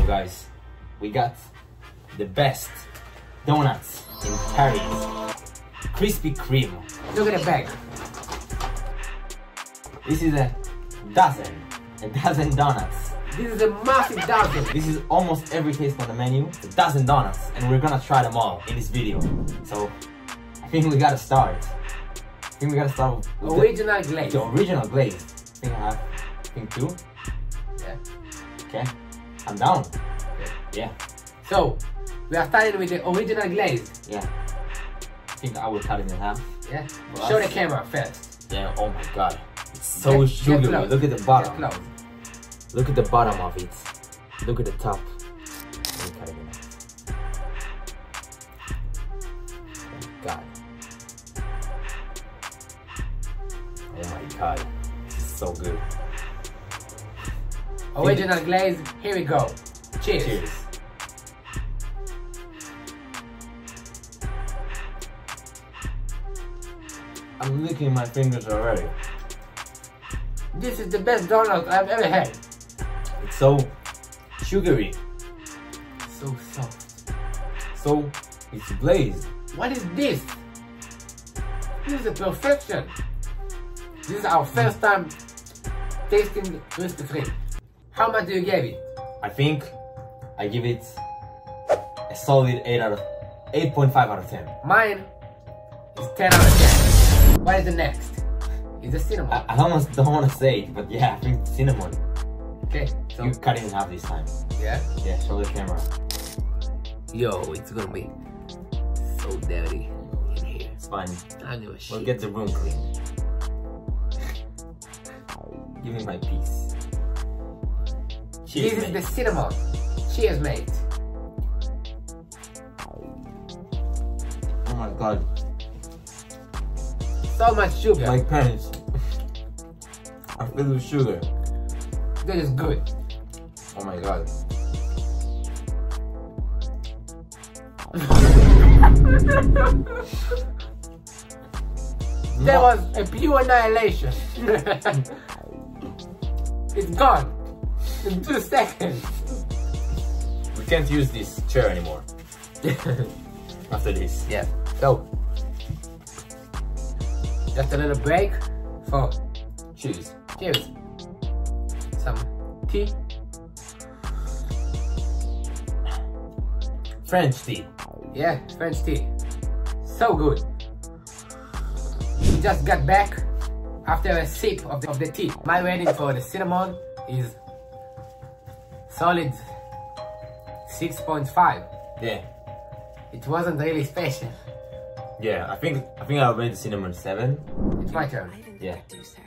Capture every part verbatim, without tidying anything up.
guys, we got the best donuts in Paris. Krispy Kreme. Look at the bag. This is a dozen, a dozen donuts. This is a massive dozen. This is almost every taste on the menu. It's a dozen donuts, and we're gonna try them all in this video. So, I think we gotta start. I think we gotta start with Original the, glaze. the original glaze. I think I have, I think two. Yeah. Okay, I'm down. Yeah. So, we are starting with the original glaze. Yeah. I think I will cut it in half. Yeah. For Show us. the camera first. Yeah. Oh my god, it's so Get- sugary. get close. Look at the Get bottom. close. Look at the bottom of it. Look at the top. Let me cut it in half. Oh god. Oh my god. This is so good. Original glaze. Here we go. Cheers. Cheers. I'm licking my fingers already. This is the best donut I've ever had. It's so sugary. So soft. So it's glazed. What is this? This is a perfection. This is our first time tasting Krispy Kreme. How much do you give it? I think I give it a solid eight out of eight point five out of ten. Mine is ten out of ten. What is the next? It's the cinnamon. I, I almost don't want to say it, but yeah, I think cinnamon. Okay, so You cut it in half this time. yeah. Yeah, show the camera. Yo, it's gonna be so dirty in here. It's fine. I don't give a shit. We'll get the room clean. Give me my piece. Cheers, This is mate. the cinnamon. Cheers, mate. Oh my god. So much sugar. My pants are filled with sugar. This is good. Oh my god. There was a pure annihilation. It's gone in two seconds. We can't use this chair anymore. After this. Yeah. So, just a little break for Cheers. cheers. Some tea. French tea. Yeah, French tea. So good. We just got back after a sip of the, of the tea. My rating for the cinnamon is solid six point five. Yeah. It wasn't really special. Yeah, I think I think I'll rate the cinnamon seven. It's my turn. Yeah.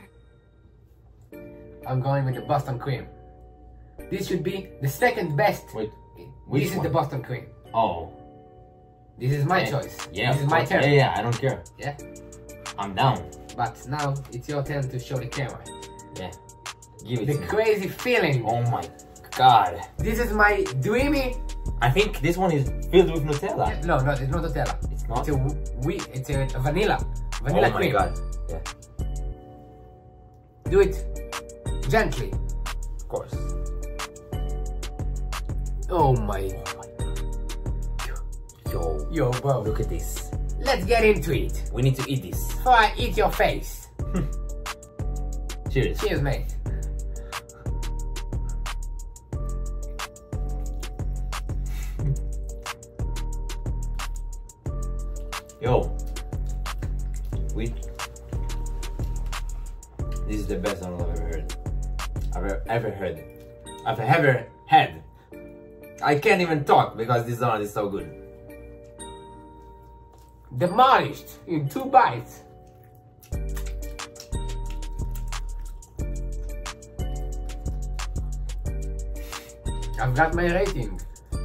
I'm going with the Boston cream. This should be the second best. Wait, which This is one? the Boston cream. Oh. This is my Yeah. choice. Yeah. This is of my course. turn. Yeah, yeah, I don't care. Yeah. I'm down. But now it's your turn to show the camera. Yeah. Give it The to me. crazy feeling. Oh my god. This is my dreamy. I think this one is filled with Nutella. No, no, it's not Nutella. It's not? It's a wheat. It's a vanilla. Vanilla oh my cream. god. Yeah, Do it gently. of course. Oh my. Yo, Yo, bro. look at this. Let's get into it. We need to eat this. Before I eat your face. Cheers. Cheers, mate. Yo. We. This is the best donut I've ever heard. I've ever, ever heard. I've ever had. I can't even talk because this donut is so good. Demolished in two bites. I've got my rating.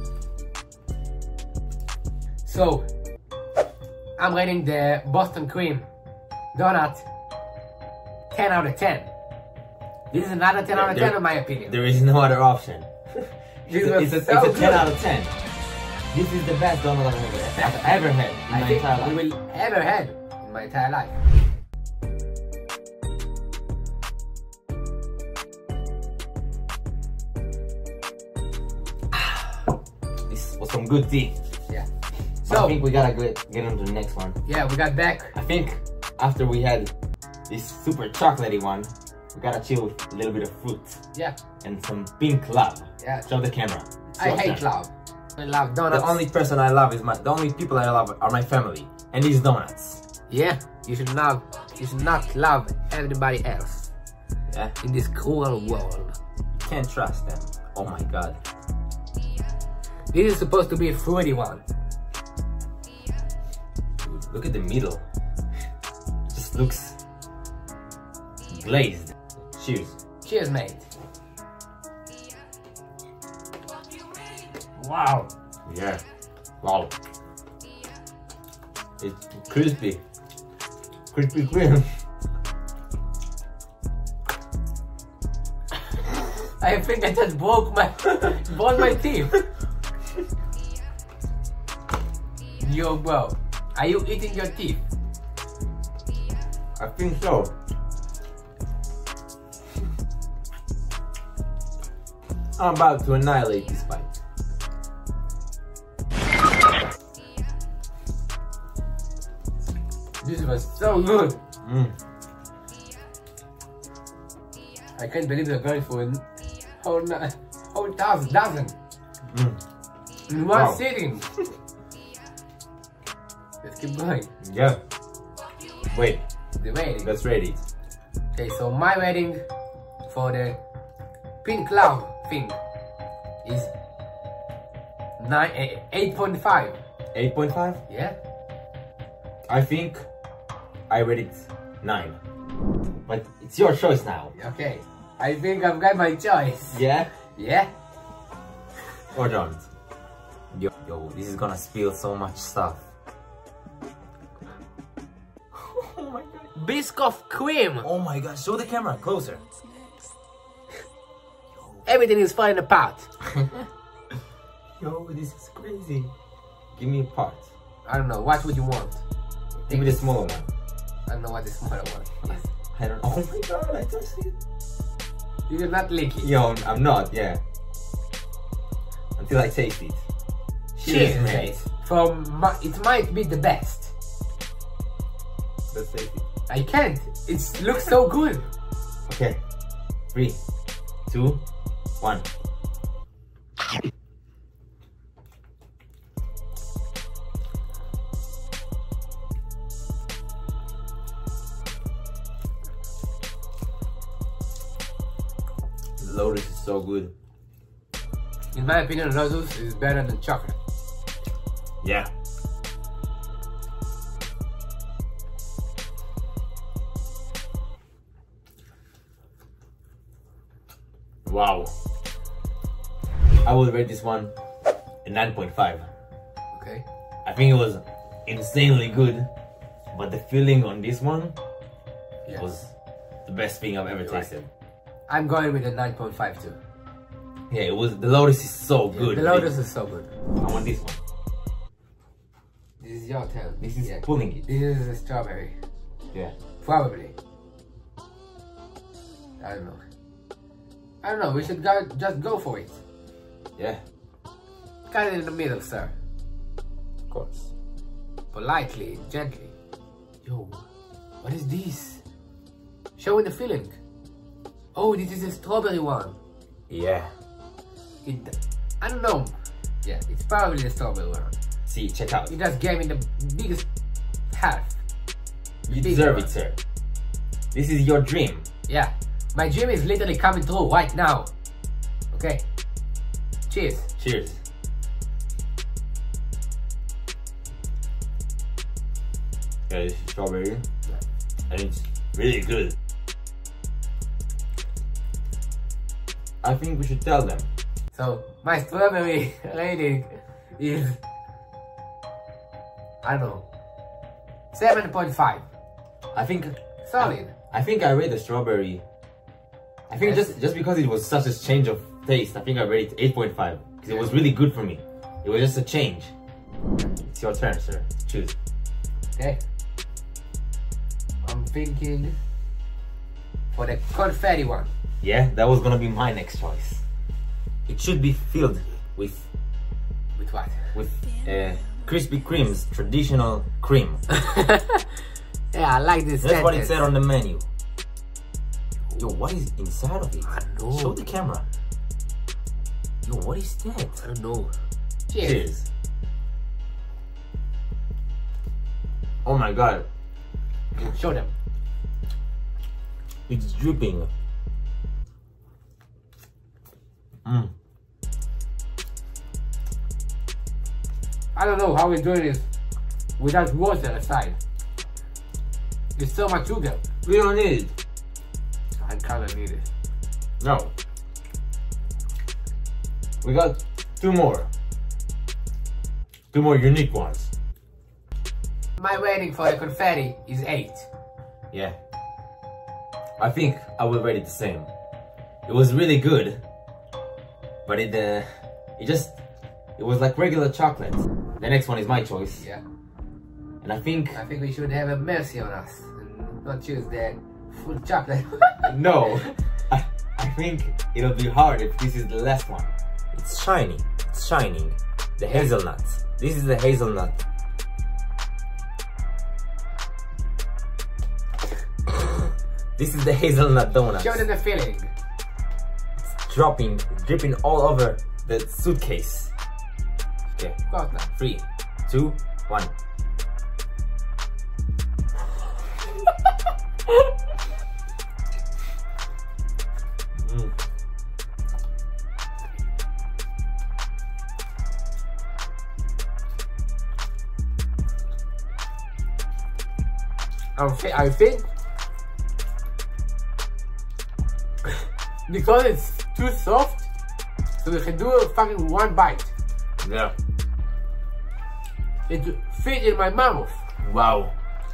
So, I'm rating the Boston cream donut ten out of ten. This is another ten out of ten in my opinion. There is no other option. This It's a, was it's a, so it's a ten good. out of ten. This is the best donut I've ever, I've ever had in I my think entire I life. will ever had in my entire life. was some good tea. Yeah. So So I think we gotta get, get on to the next one. yeah, we got back. I think after we had this super chocolatey one, we gotta chill with a little bit of fruit Yeah. and some pink love. Yeah. Show the camera. I Show hate them. love. I love donuts. The only person I love is my. The only people I love are my family and these donuts. Yeah, you should not. You should not love anybody else Yeah, in this cruel world. you can't trust them. Oh my god. This is supposed to be a fruity one. Dude, look at the middle. It just looks glazed. Cheers. Cheers, mate. Wow. Yeah. Wow. It's crispy. Crispy cream. I think I just broke my broke my teeth. Yo, bro, are you eating your teeth? I think so. I'm about to annihilate this bite. This was so good. Mm. I can't believe they're going for a whole na- whole thousand dozen Mm. in one Wow. sitting. Let's keep going. Yeah. Wait, The rating. let's rate it. Okay, so my rating for the pink cloud thing is nine eh, eight point five. eight point five? Yeah. I think I rate it nine. But it's your choice now. Okay. I think I've got my choice. Yeah? Yeah. Or don't? Yo, yo, this is gonna spill so much stuff. Oh my god. Biscoff cream. Oh my god, show the camera closer. Everything is falling apart. Yo, this is crazy. Give me a part. I don't know. What would you want? Give me the smaller one. I don't know what the smaller one is. I don't. Oh my god, I touched it. You will not lick it. Yo, I'm not. Yeah. Until I taste it. Cheers, mate. From my, it might be the best. Let's taste it. I can't. It looks so good. Okay. Three, two, one. Lotus is so good. In my opinion, Lotus is better than chocolate. Yeah. Wow. I would rate this one a nine point five. Okay. I think it was insanely good, but the feeling on this one Yeah. was the best thing I've ever tasted. I'm going with a nine point five too. Yeah, it was. The Lotus is so Yeah, good. the Lotus is so good. I want this one. This is your turn. This is Yeah. pulling it. This is a strawberry. Yeah. Probably. I don't know. I don't know. We should go, just go for it. Yeah. Cut it in the middle, sir. Of course. Politely, gently. Yo, what is this? Show me the feeling. Oh, this is a strawberry one. Yeah. It, I don't know. Yeah, it's probably the strawberry one. See, check out. It just gave me the biggest half. You Big deserve one. it, sir. This is your dream. Yeah, my dream is literally coming true right now. Okay. Cheers. Cheers. Yeah, this is strawberry. And it's really good. I think we should tell them. So my strawberry rating is, I don't know, seven point five. I think Solid. I think I rate the strawberry. I think Yes. just just because it was such a change of taste, I think I rate it eight point five because it was really good for me. It was just a change. It's your turn, sir. Choose. Okay. I'm thinking for the confetti one. Yeah, that was gonna be my next choice. It should be filled with With what? With uh, Krispy Kreme's traditional cream. Yeah, I like this. That's sentence. what it said on the menu. Yo, what is inside of it? I know. Show the camera. Yo, what is that? I don't know. Cheers. Cheers. Oh my god. Show them. It's dripping. Mm. I don't know how we're doing this without water aside. There's so much sugar. We don't need it. I kinda need it. No. We got two more. Two more unique ones. My rating for the confetti is eight. Yeah. I think I will rate it the same. It was really good. But it, uh, it just, it was like regular chocolate. The next one is my choice. Yeah. And I think... I think we should have a mercy on us and not choose the full chocolate. No. I, I think it'll be hard if this is the last one. It's shiny. It's shining. The hazelnut. This is the hazelnut. This is the hazelnut donut. Show them the feeling. It's dropping, dripping all over the suitcase. Okay. Got now. Three, two, one. Mm. I think, I think because it's too soft, so we can do a fucking one bite. Yeah. It fit in my mouth. Wow.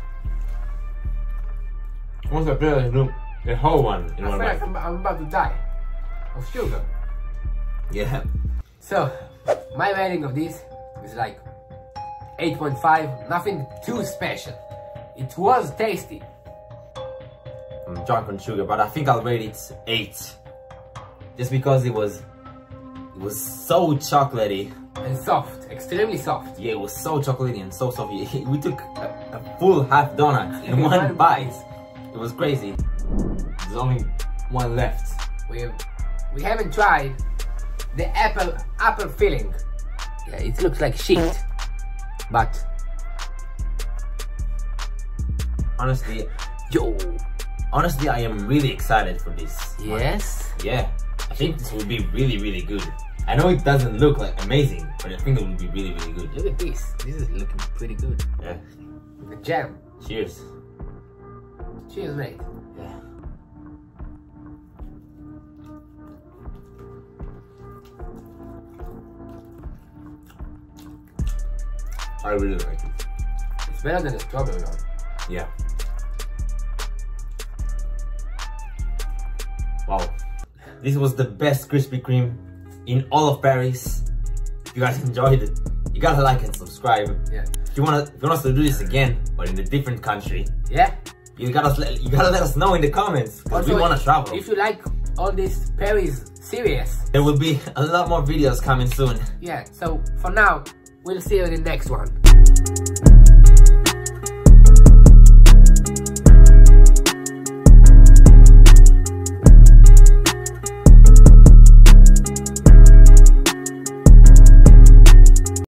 Once I feel it, look, the whole one in I one feel like bite. I'm, I'm about to die of sugar. Yeah. So, my rating of this is like eight point five, nothing too special. It was tasty. I'm drunk on sugar, but I think I'll rate it eight. Just because it was, it was so chocolatey. And soft, extremely soft. Yeah, it was so chocolatey and so soft. We took a, a full half donut in In one one bite. bite. It was crazy. There's only one left. We we haven't tried the apple apple filling. Yeah, it looks like shit, but Honestly, yo, honestly, I am really excited for this. yes, Yeah, I think this will be really, really good. I know it doesn't look like amazing, but I think it will be really, really good. look at this. This is looking pretty good. Yeah. The jam. Cheers. Cheers, mate. Yeah. I really like it. It's better than the strawberry one. Yeah. Wow. This was the best Krispy Kreme in all of Paris. If you guys enjoyed it, you gotta like and subscribe. Yeah. If you wanna, if you want us to do this again, but in a different country, Yeah. you gotta let, you gotta let us know in the comments, because we wanna travel. If you like all this Paris series, There will be a lot more videos coming soon. yeah. So for now, we'll see you in the next one.